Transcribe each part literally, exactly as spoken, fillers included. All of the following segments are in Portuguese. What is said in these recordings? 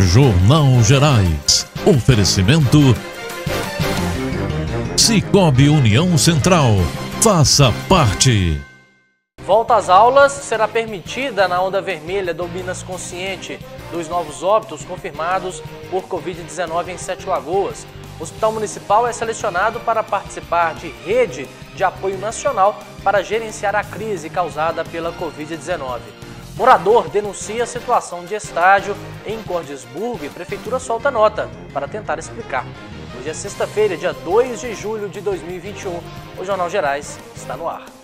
Jornal Gerais. Oferecimento Cicobi União Central. Faça parte. Volta às aulas será permitida na onda vermelha do Minas Consciente. Dos novos óbitos confirmados por covid dezenove em Sete Lagoas. O Hospital Municipal é selecionado para participar de rede de apoio nacional para gerenciar a crise causada pela covid dezenove. Morador denuncia a situação de estágio em Cordisburgo e Prefeitura solta nota para tentar explicar. Hoje é sexta-feira, dia dois de julho de dois mil e vinte e um. O Jornal Gerais está no ar.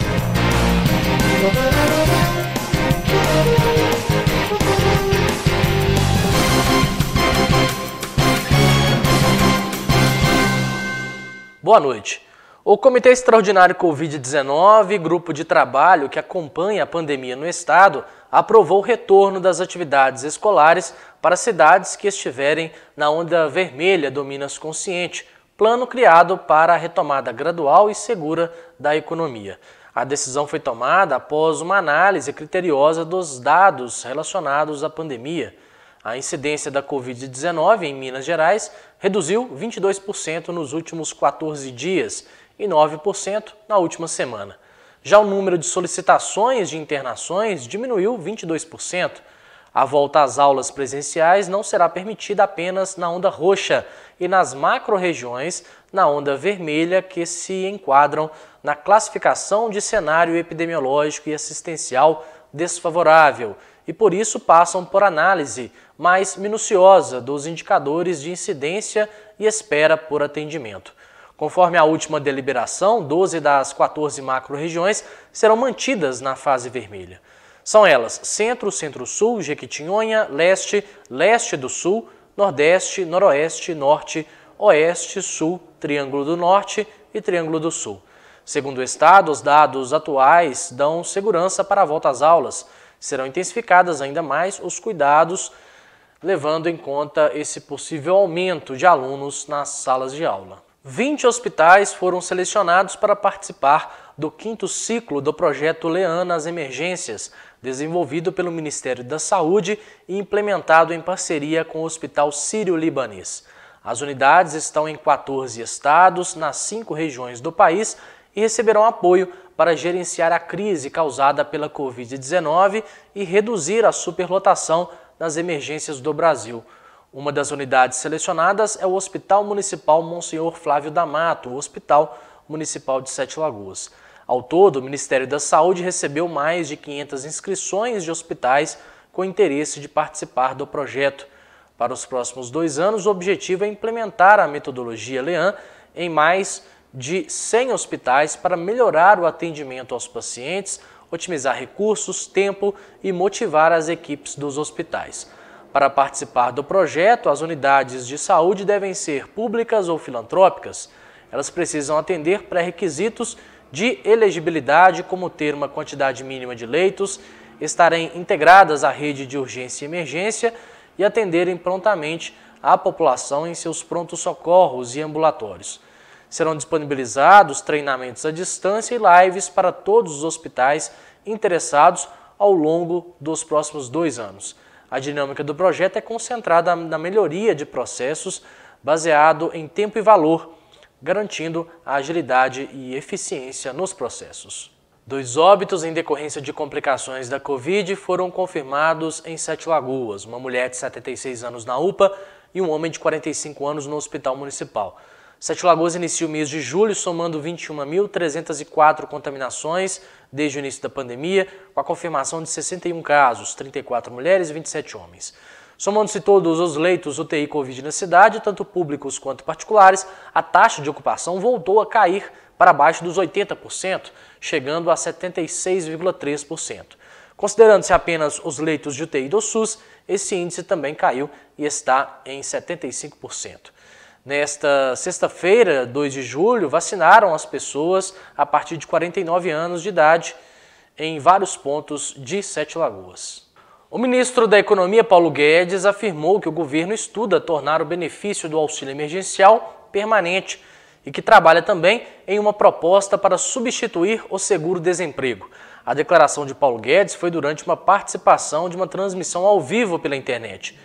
Boa noite. O Comitê Extraordinário covid dezenove, grupo de trabalho que acompanha a pandemia no estado, aprovou o retorno das atividades escolares para cidades que estiverem na onda vermelha do Minas Consciente, plano criado para a retomada gradual e segura da economia. A decisão foi tomada após uma análise criteriosa dos dados relacionados à pandemia. A incidência da covid dezenove em Minas Gerais reduziu vinte e dois por cento nos últimos quatorze dias e nove por cento na última semana. Já o número de solicitações de internações diminuiu vinte e dois por cento. A volta às aulas presenciais não será permitida apenas na onda roxa e nas macro-regiões na onda vermelha que se enquadram na classificação de cenário epidemiológico e assistencial desfavorável e por isso passam por análise mais minuciosa dos indicadores de incidência e espera por atendimento. Conforme a última deliberação, doze das quatorze macro-regiões serão mantidas na fase vermelha. São elas Centro, Centro-Sul, Jequitinhonha, Leste, Leste do Sul, Nordeste, Noroeste, Norte, Oeste, Sul, Triângulo do Norte e Triângulo do Sul. Segundo o Estado, os dados atuais dão segurança para a volta às aulas. Serão intensificadas ainda mais os cuidados, levando em conta esse possível aumento de alunos nas salas de aula. vinte hospitais foram selecionados para participar do quinto ciclo do projeto Lean nas Emergências, desenvolvido pelo Ministério da Saúde e implementado em parceria com o Hospital Sírio-Libanês. As unidades estão em quatorze estados, nas cinco regiões do país e receberão apoio para gerenciar a crise causada pela covid dezenove e reduzir a superlotação nas emergências do Brasil. Uma das unidades selecionadas é o Hospital Municipal Monsenhor Flávio D'Amato, o Hospital Municipal de Sete Lagoas. Ao todo, o Ministério da Saúde recebeu mais de quinhentas inscrições de hospitais com interesse de participar do projeto. Para os próximos dois anos, o objetivo é implementar a metodologia Lean em mais de cem hospitais para melhorar o atendimento aos pacientes, otimizar recursos, tempo e motivar as equipes dos hospitais. Para participar do projeto, as unidades de saúde devem ser públicas ou filantrópicas. Elas precisam atender pré-requisitos de elegibilidade, como ter uma quantidade mínima de leitos, estarem integradas à rede de urgência e emergência e atenderem prontamente a população em seus prontos-socorros e ambulatórios. Serão disponibilizados treinamentos à distância e lives para todos os hospitais interessados ao longo dos próximos dois anos. A dinâmica do projeto é concentrada na melhoria de processos baseado em tempo e valor, garantindo a agilidade e eficiência nos processos. Dois óbitos em decorrência de complicações da Covid foram confirmados em Sete Lagoas, uma mulher de setenta e seis anos na U P A e um homem de quarenta e cinco anos no Hospital Municipal. Sete Lagoas inicia o mês de julho somando vinte e uma mil trezentas e quatro contaminações desde o início da pandemia, com a confirmação de sessenta e um casos, trinta e quatro mulheres e vinte e sete homens. Somando-se todos os leitos U T I Covid na cidade, tanto públicos quanto particulares, a taxa de ocupação voltou a cair para abaixo dos oitenta por cento, chegando a setenta e seis vírgula três por cento. Considerando-se apenas os leitos de U T I do SUS, esse índice também caiu e está em setenta e cinco por cento. Nesta sexta-feira, dois de julho, vacinaram as pessoas a partir de quarenta e nove anos de idade em vários pontos de Sete Lagoas. O ministro da Economia, Paulo Guedes, afirmou que o governo estuda tornar o benefício do auxílio emergencial permanente e que trabalha também em uma proposta para substituir o seguro-desemprego. A declaração de Paulo Guedes foi durante uma participação de uma transmissão ao vivo pela internet, que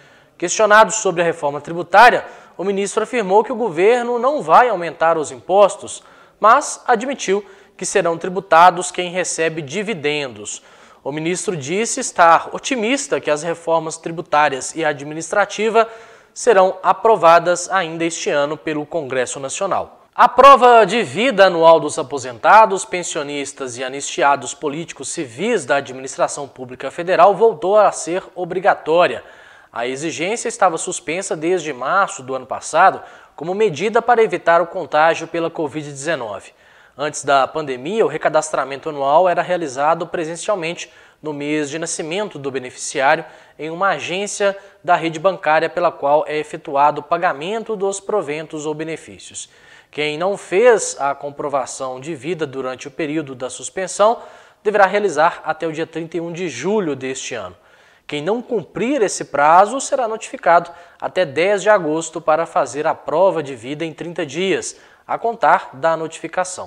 Questionado sobre a reforma tributária, o ministro afirmou que o governo não vai aumentar os impostos, mas admitiu que serão tributados quem recebe dividendos. O ministro disse estar otimista que as reformas tributárias e administrativa serão aprovadas ainda este ano pelo Congresso Nacional. A prova de vida anual dos aposentados, pensionistas e anistiados políticos civis da administração pública federal voltou a ser obrigatória. A exigência estava suspensa desde março do ano passado como medida para evitar o contágio pela covid dezenove. Antes da pandemia, o recadastramento anual era realizado presencialmente no mês de nascimento do beneficiário em uma agência da rede bancária pela qual é efetuado o pagamento dos proventos ou benefícios. Quem não fez a comprovação de vida durante o período da suspensão deverá realizar até o dia trinta e um de julho deste ano. Quem não cumprir esse prazo será notificado até dez de agosto para fazer a prova de vida em trinta dias, a contar da notificação.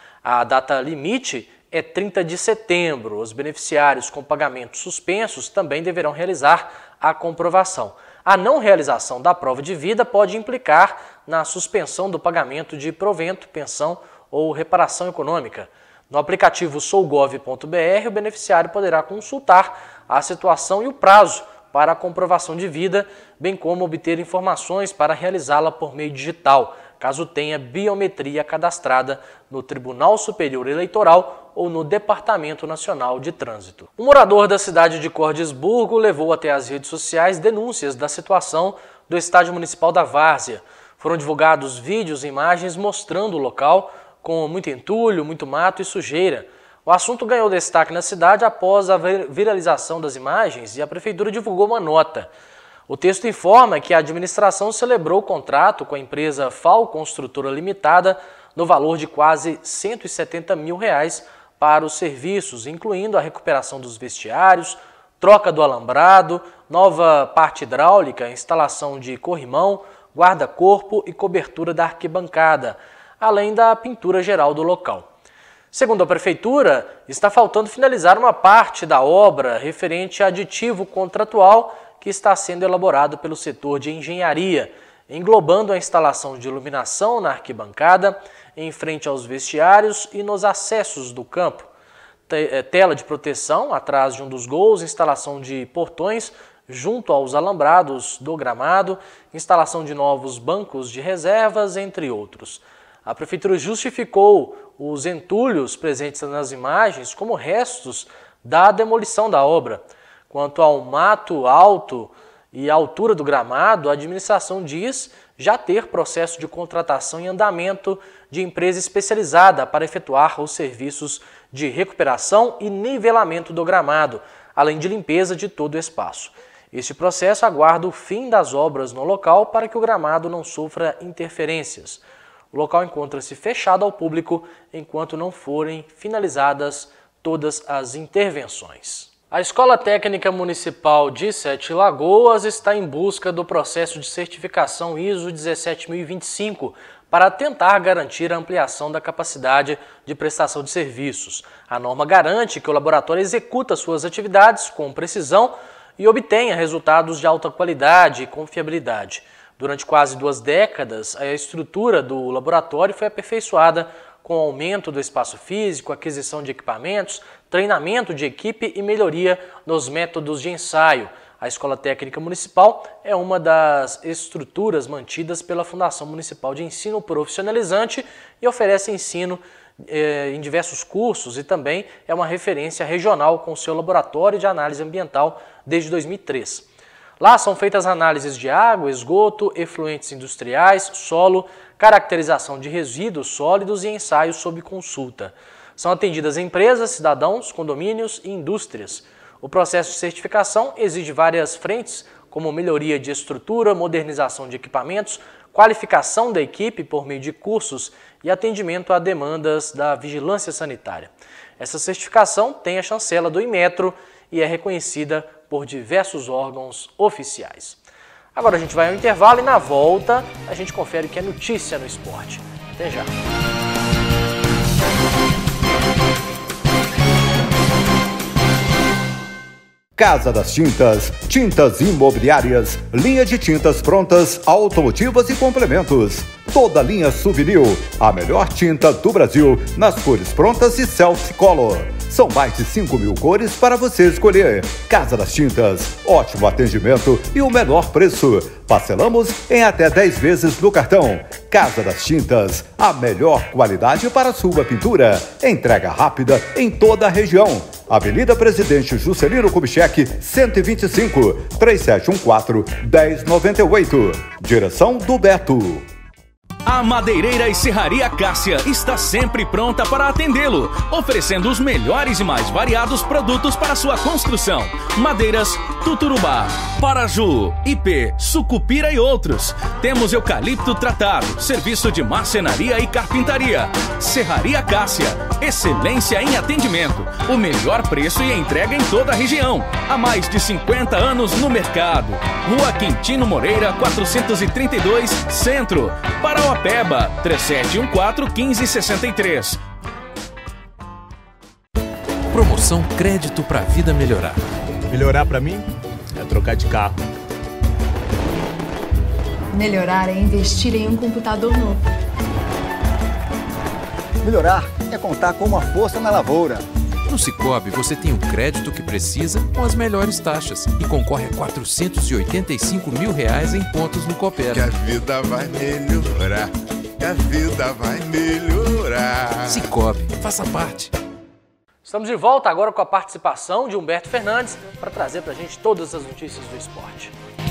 A data limite é trinta de setembro. Os beneficiários com pagamentos suspensos também deverão realizar a comprovação. A não realização da prova de vida pode implicar na suspensão do pagamento de provento, pensão ou reparação econômica. No aplicativo sou gov ponto br, o beneficiário poderá consultar a situação e o prazo para a comprovação de vida, bem como obter informações para realizá-la por meio digital, caso tenha biometria cadastrada no Tribunal Superior Eleitoral ou no Departamento Nacional de Trânsito. Um morador da cidade de Cordisburgo levou até as redes sociais denúncias da situação do Estádio Municipal da Várzea. Foram divulgados vídeos e imagens mostrando o local com muito entulho, muito mato e sujeira. O assunto ganhou destaque na cidade após a viralização das imagens e a prefeitura divulgou uma nota. O texto informa que a administração celebrou o contrato com a empresa F A U Construtora Limitada no valor de quase cento e setenta mil reais para os serviços, incluindo a recuperação dos vestiários, troca do alambrado, nova parte hidráulica, instalação de corrimão, guarda-corpo e cobertura da arquibancada, além da pintura geral do local. Segundo a prefeitura, está faltando finalizar uma parte da obra referente a aditivo contratual que está sendo elaborado pelo setor de engenharia, englobando a instalação de iluminação na arquibancada, em frente aos vestiários e nos acessos do campo, tela de proteção atrás de um dos gols, instalação de portões junto aos alambrados do gramado, instalação de novos bancos de reservas, entre outros. A prefeitura justificou os entulhos presentes nas imagens como restos da demolição da obra. Quanto ao mato alto e a altura do gramado, a administração diz já ter processo de contratação em andamento de empresa especializada para efetuar os serviços de recuperação e nivelamento do gramado, além de limpeza de todo o espaço. Este processo aguarda o fim das obras no local para que o gramado não sofra interferências. O local encontra-se fechado ao público enquanto não forem finalizadas todas as intervenções. A Escola Técnica Municipal de Sete Lagoas está em busca do processo de certificação I S O dezessete mil e vinte e cinco para tentar garantir a ampliação da capacidade de prestação de serviços. A norma garante que o laboratório executa suas atividades com precisão e obtenha resultados de alta qualidade e confiabilidade. Durante quase duas décadas, a estrutura do laboratório foi aperfeiçoada com aumento do espaço físico, aquisição de equipamentos, treinamento de equipe e melhoria nos métodos de ensaio. A Escola Técnica Municipal é uma das estruturas mantidas pela Fundação Municipal de Ensino Profissionalizante e oferece ensino eh, em diversos cursos e também é uma referência regional com seu laboratório de análise ambiental desde dois mil e três. Lá são feitas análises de água, esgoto, efluentes industriais, solo, caracterização de resíduos sólidos e ensaios sob consulta. São atendidas empresas, cidadãos, condomínios e indústrias. O processo de certificação exige várias frentes, como melhoria de estrutura, modernização de equipamentos, qualificação da equipe por meio de cursos e atendimento a demandas da vigilância sanitária. Essa certificação tem a chancela do Inmetro e é reconhecida por diversos órgãos oficiais. Agora a gente vai ao intervalo e na volta a gente confere o que é notícia no esporte. Até já! Casa das Tintas, tintas imobiliárias, linha de tintas prontas, automotivas e complementos. Toda linha Souvenir, a melhor tinta do Brasil, nas cores prontas e self-color. São mais de cinco mil cores para você escolher. Casa das Tintas, ótimo atendimento e o menor preço. Parcelamos em até dez vezes no cartão. Casa das Tintas, a melhor qualidade para sua pintura. Entrega rápida em toda a região. Avenida Presidente Juscelino Kubitschek, cento e vinte e cinco, três sete um quatro, um zero nove oito. Direção do Beto. A Madeireira e Serraria Cássia está sempre pronta para atendê-lo, oferecendo os melhores e mais variados produtos para sua construção. Madeiras Tuturubá, Paraju, Ipê, Sucupira e outros. Temos eucalipto tratado, serviço de marcenaria e carpintaria. Serraria Cássia, excelência em atendimento, o melhor preço e entrega em toda a região. Há mais de cinquenta anos no mercado. Rua Quintino Moreira, quatrocentos e trinta e dois, Centro. Parauapeba, três sete um quatro, um cinco seis três. Promoção Crédito pra Vida Melhorar. Melhorar pra mim é trocar de carro. Melhorar é investir em um computador novo. Melhorar é contar com uma força na lavoura. No Sicoob você tem o crédito que precisa com as melhores taxas e concorre a quatrocentos e oitenta e cinco mil reais em pontos no Coopera. Que a vida vai melhorar, que a vida vai melhorar. Sicoob, faça parte. Estamos de volta agora com a participação de Humberto Fernandes para trazer para a gente todas as notícias do esporte.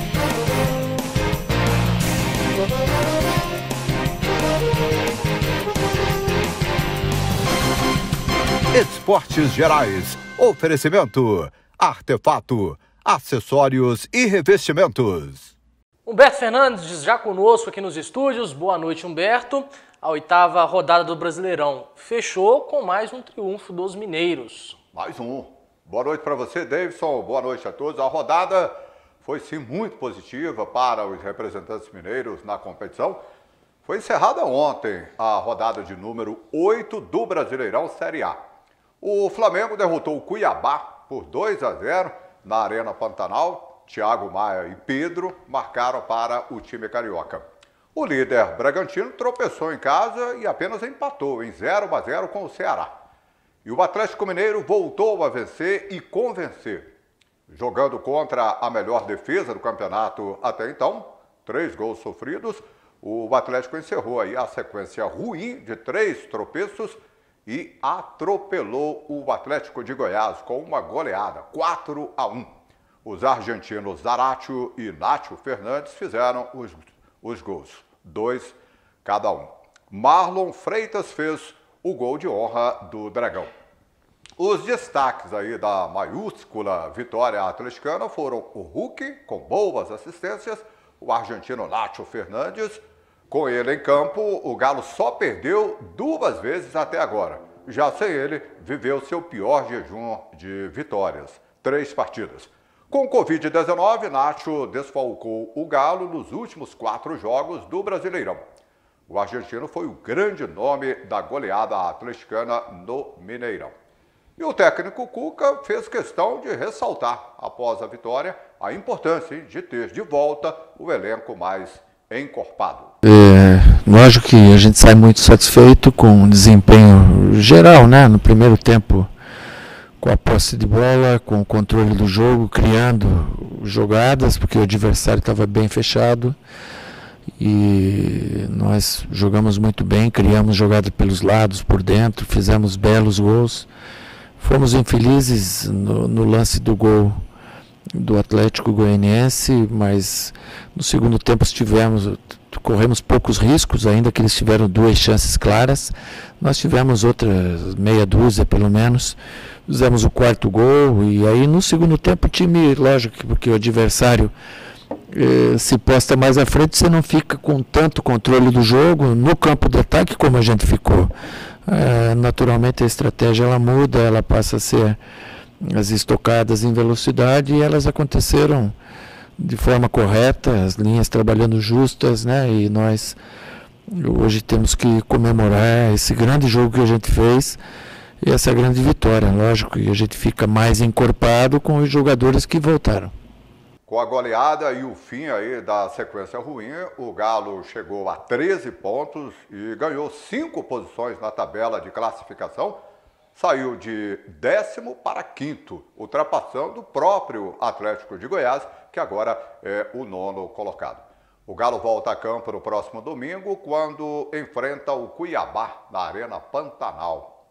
Esportes Gerais. Oferecimento. Artefato. Acessórios e revestimentos. Humberto Fernandes já conosco aqui nos estúdios. Boa noite, Humberto. A oitava rodada do Brasileirão fechou com mais um triunfo dos mineiros. Mais um. Boa noite para você, Davidson. Boa noite a todos. A rodada foi sim muito positiva para os representantes mineiros na competição. Foi encerrada ontem a rodada de número oito do Brasileirão Série A. O Flamengo derrotou o Cuiabá por dois a zero na Arena Pantanal. Thiago Maia e Pedro marcaram para o time carioca. O líder Bragantino tropeçou em casa e apenas empatou em zero a zero com o Ceará. E o Atlético Mineiro voltou a vencer e convencer. Jogando contra a melhor defesa do campeonato até então, três gols sofridos, o Atlético encerrou aí a sequência ruim de três tropeços e atropelou o Atlético de Goiás com uma goleada, quatro a um. Os argentinos Zaratio e Nátio Fernandes fizeram os, os gols, dois cada um. Marlon Freitas fez o gol de honra do Dragão. Os destaques aí da maiúscula vitória atleticana foram o Hulk, com boas assistências, o argentino Nátio Fernandes. Com ele em campo, o Galo só perdeu duas vezes até agora. Já sem ele, viveu seu pior jejum de vitórias, três partidas. Com Covid dezenove, Nacho desfalcou o Galo nos últimos quatro jogos do Brasileirão. O argentino foi o grande nome da goleada atleticana no Mineirão. E o técnico Cuca fez questão de ressaltar, após a vitória, a importância de ter de volta o elenco mais encorpado. É, lógico que a gente sai muito satisfeito com o desempenho geral, né? No primeiro tempo, com a posse de bola, com o controle do jogo, criando jogadas, porque o adversário estava bem fechado. E nós jogamos muito bem, criamos jogadas pelos lados, por dentro, fizemos belos gols. Fomos infelizes no, no lance do gol do Atlético Goianiense, mas no segundo tempo tivemos, corremos poucos riscos, ainda que eles tiveram duas chances claras. Nós tivemos outras meia dúzia, pelo menos. Fizemos o quarto gol e aí no segundo tempo o time, lógico, porque o adversário eh, se posta mais à frente, você não fica com tanto controle do jogo no campo de ataque como a gente ficou. Eh, naturalmente a estratégia ela muda, ela passa a ser as estocadas em velocidade e elas aconteceram de forma correta, as linhas trabalhando justas, né? E nós hoje temos que comemorar esse grande jogo que a gente fez. E essa é a grande vitória, lógico, e a gente fica mais encorpado com os jogadores que voltaram. Com a goleada e o fim aí da sequência ruim, o Galo chegou a treze pontos e ganhou cinco posições na tabela de classificação. Saiu de décimo para quinto, ultrapassando o próprio Atlético de Goiás, que agora é o nono colocado. O Galo volta a campo no próximo domingo, quando enfrenta o Cuiabá na Arena Pantanal.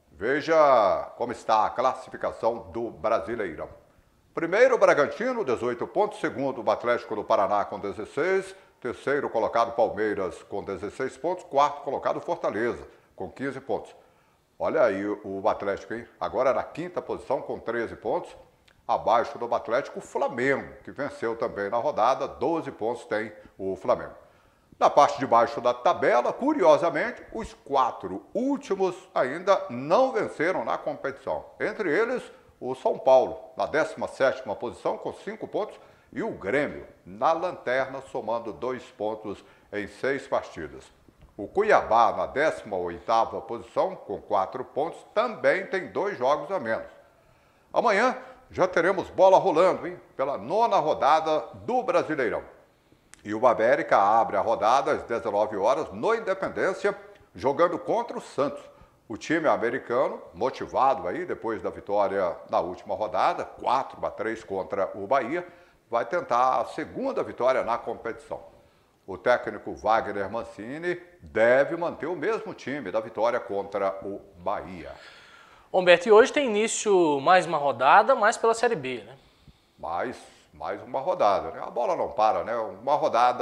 Veja como está a classificação do Brasileirão. Primeiro, o Bragantino, dezoito pontos. Segundo, o Atlético do Paraná, com dezesseis. Terceiro colocado, Palmeiras, com dezesseis pontos. Quarto colocado, Fortaleza, com quinze pontos. Olha aí o Atlético, hein? Agora na quinta posição, com treze pontos. Abaixo do Atlético, o Flamengo, que venceu também na rodada. doze pontos tem o Flamengo. Na parte de baixo da tabela, curiosamente, os quatro últimos ainda não venceram na competição. Entre eles, o São Paulo, na décima sétima posição, com cinco pontos, e o Grêmio, na lanterna, somando dois pontos em seis partidas. O Cuiabá, na décima oitava posição, com quatro pontos, também tem dois jogos a menos. Amanhã já teremos bola rolando, hein, pela nona rodada do Brasileirão. E o América abre a rodada às dezenove horas no Independência, jogando contra o Santos. O time americano, motivado aí depois da vitória na última rodada, quatro a três contra o Bahia, vai tentar a segunda vitória na competição. O técnico Wagner Mancini deve manter o mesmo time da vitória contra o Bahia. Humberto, e hoje tem início mais uma rodada, mais pela Série B, né? Mais, mais uma rodada, né? A bola não para, né? Uma rodada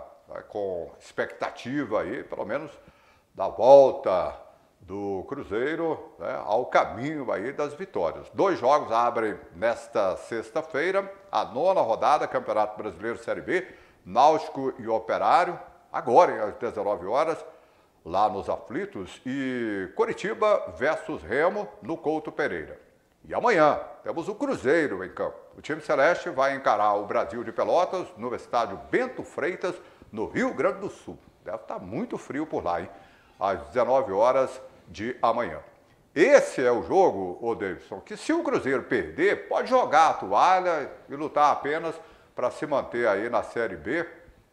com expectativa aí, pelo menos, da volta do Cruzeiro, né, ao caminho aí das vitórias. Dois jogos abrem nesta sexta-feira, a nona rodada, Campeonato Brasileiro Série B, Náutico e Operário, agora às dezenove horas, lá nos Aflitos, e Coritiba versus Remo no Couto Pereira. E amanhã temos o Cruzeiro em campo. O time celeste vai encarar o Brasil de Pelotas no estádio Bento Freitas, no Rio Grande do Sul. Deve estar muito frio por lá, hein? Às dezenove horas de amanhã. Esse é o jogo, ô Davidson, que se o Cruzeiro perder, pode jogar a toalha e lutar apenas para se manter aí na Série B.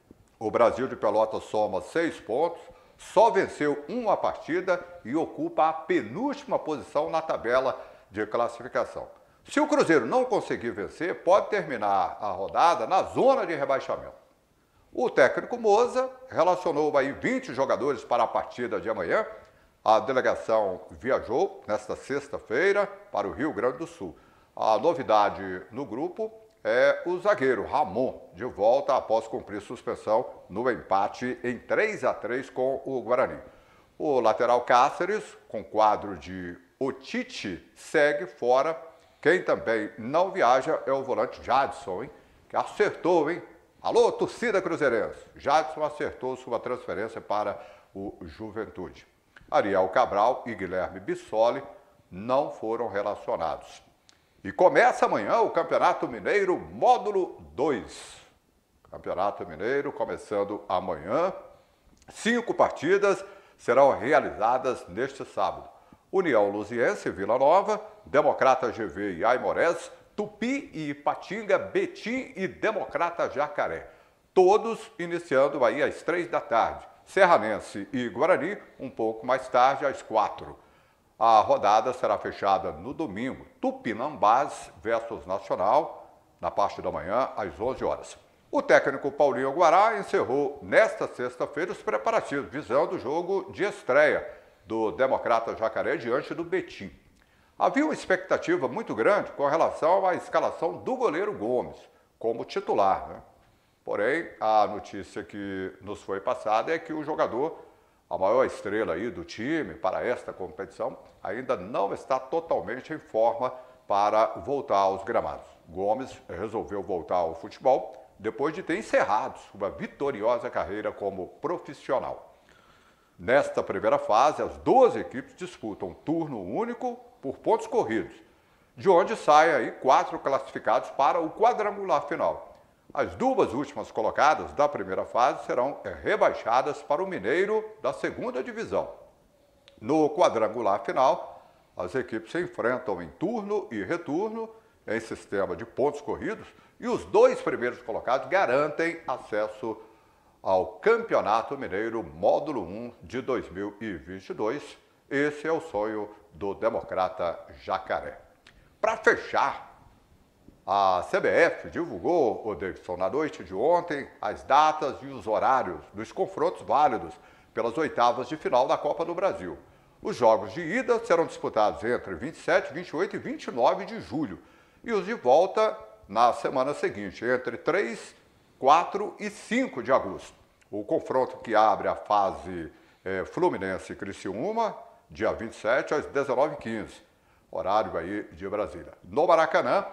O Brasil de Pelotas soma seis pontos, só venceu uma partida e ocupa a penúltima posição na tabela de classificação. Se o Cruzeiro não conseguir vencer, pode terminar a rodada na zona de rebaixamento. O técnico Moza relacionou aí vinte jogadores para a partida de amanhã. A delegação viajou nesta sexta-feira para o Rio Grande do Sul. A novidade no grupo é o zagueiro Ramon, de volta após cumprir suspensão no empate em três a três com o Guarani. O lateral Cáceres, com quadro de otite, segue fora. Quem também não viaja é o volante Jadson, hein, que acertou, hein? Alô, torcida cruzeirense. Jadson acertou sua transferência para o Juventude. Ariel Cabral e Guilherme Bissoli não foram relacionados. E começa amanhã o Campeonato Mineiro Módulo dois. Campeonato Mineiro começando amanhã. Cinco partidas serão realizadas neste sábado. União Luziense, Vila Nova, Democrata G V e Aimorés, Tupi e Ipatinga, Betim e Democrata Jacaré. Todos iniciando aí às três da tarde. Serranense e Guarani, um pouco mais tarde, às quatro. A rodada será fechada no domingo. Tupinambás versus Nacional, na parte da manhã, às onze horas. O técnico Paulinho Guará encerrou nesta sexta-feira os preparativos, visando o jogo de estreia do Democrata Jacaré diante do Betim. Havia uma expectativa muito grande com relação à escalação do goleiro Gomes como titular, né? Porém, a notícia que nos foi passada é que o jogador, a maior estrela aí do time para esta competição, ainda não está totalmente em forma para voltar aos gramados. Gomes resolveu voltar ao futebol depois de ter encerrado sua vitoriosa carreira como profissional. Nesta primeira fase, as duas equipes disputam turno único por pontos corridos, de onde saem aí quatro classificados para o quadrangular final. As duas últimas colocadas da primeira fase serão rebaixadas para o Mineiro da segunda divisão. No quadrangular final, as equipes se enfrentam em turno e retorno em sistema de pontos corridos e os dois primeiros colocados garantem acesso ao Campeonato Mineiro Módulo um de dois mil e vinte e dois. Esse é o sonho do Democrata Jacaré. Para fechar, a C B F divulgou, o Davidson, na noite de ontem, as datas e os horários dos confrontos válidos pelas oitavas de final da Copa do Brasil. Os jogos de ida serão disputados entre vinte e sete, vinte e oito e vinte e nove de julho e os de volta na semana seguinte, entre três, quatro e cinco de agosto. O confronto que abre a fase é, Fluminense-Criciúma, dia vinte e sete às dezenove e quinze, horário aí de Brasília. No Maracanã,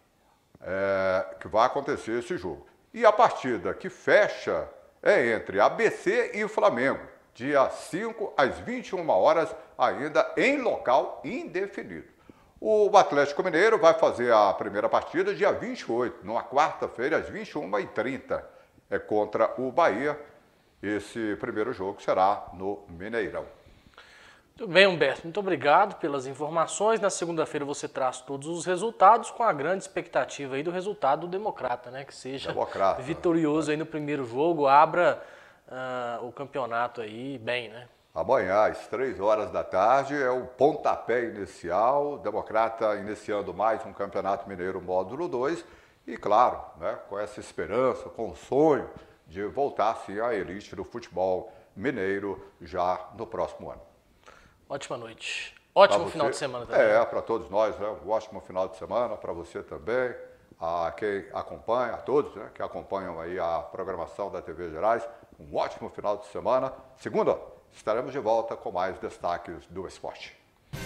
É, que vai acontecer esse jogo. E a partida que fecha é entre A B C e Flamengo, dia cinco às vinte e uma horas, ainda em local indefinido. O Atlético Mineiro vai fazer a primeira partida dia vinte e oito, numa quarta-feira, às vinte e uma e trinta, é contra o Bahia. Esse primeiro jogo será no Mineirão. Muito bem, Humberto. Muito obrigado pelas informações. Na segunda-feira você traz todos os resultados com a grande expectativa aí do resultado do Democrata, né? Que seja Democrata, vitorioso aí no primeiro jogo, abra uh, o campeonato aí bem, né? Amanhã, às três horas da tarde, é o pontapé inicial, Democrata iniciando mais um Campeonato Mineiro Módulo dois e, claro, né, com essa esperança, com o sonho de voltar, sim, à elite do futebol mineiro já no próximo ano. Ótima noite. Ótimo você, final de semana também. É, para todos nós, né? Um ótimo final de semana, para você também, a quem acompanha, a todos, né, que acompanham aí a programação da T V Gerais. Um ótimo final de semana. Segunda, estaremos de volta com mais destaques do esporte.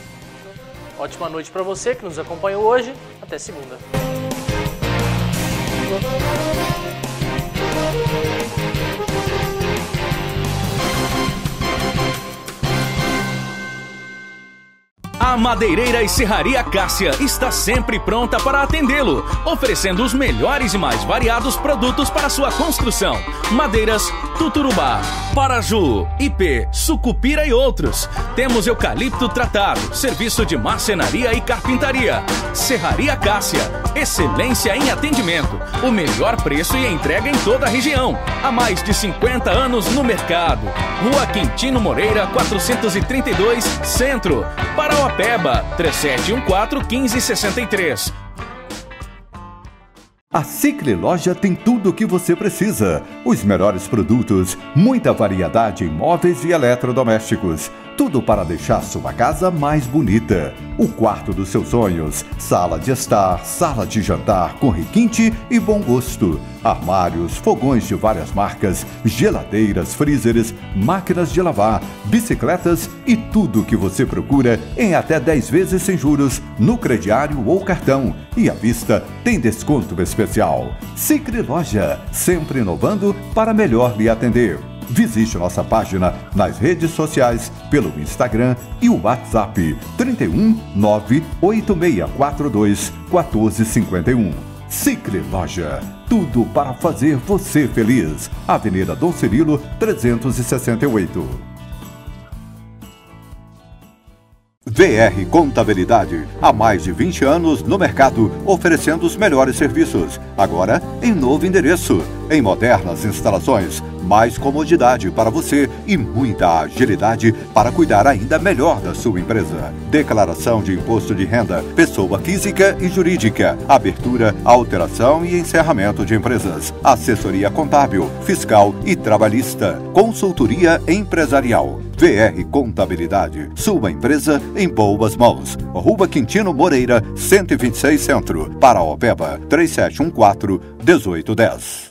Ótima noite para você que nos acompanhou hoje. Até segunda. A Madeireira e Serraria Cássia está sempre pronta para atendê-lo, oferecendo os melhores e mais variados produtos para sua construção. Madeiras Tuturubá, Paraju, Ipê, Sucupira e outros. Temos eucalipto tratado, serviço de marcenaria e carpintaria. Serraria Cássia, excelência em atendimento, o melhor preço e entrega em toda a região. Há mais de cinquenta anos no mercado. Rua Quintino Moreira, quatrocentos e trinta e dois, Centro. Parauapeba, três sete um quatro, um cinco seis três. A Cicre Loja tem tudo o que você precisa. Os melhores produtos, muita variedade em móveis e eletrodomésticos. Tudo para deixar sua casa mais bonita. O quarto dos seus sonhos, sala de estar, sala de jantar com requinte e bom gosto. Armários, fogões de várias marcas, geladeiras, freezers, máquinas de lavar, bicicletas e tudo o que você procura em até dez vezes sem juros no crediário ou cartão. E à vista tem desconto especial. Cicre Loja, sempre inovando para melhor lhe atender. Visite nossa página nas redes sociais pelo Instagram e o WhatsApp trinta e um, nove oito seis quatro dois, um quatro cinco um. Cicre Loja, tudo para fazer você feliz. Avenida Dom Cirilo, trezentos e sessenta e oito. V R Contabilidade, há mais de vinte anos no mercado, oferecendo os melhores serviços. Agora, em novo endereço, em modernas instalações, mais comodidade para você e muita agilidade para cuidar ainda melhor da sua empresa. Declaração de imposto de renda, pessoa física e jurídica, abertura, alteração e encerramento de empresas, assessoria contábil, fiscal e trabalhista, consultoria empresarial. V R Contabilidade, sua empresa em boas mãos. Rua Quintino Moreira, cento e vinte e seis Centro, Parauapeba, três sete um quatro, um oito um zero.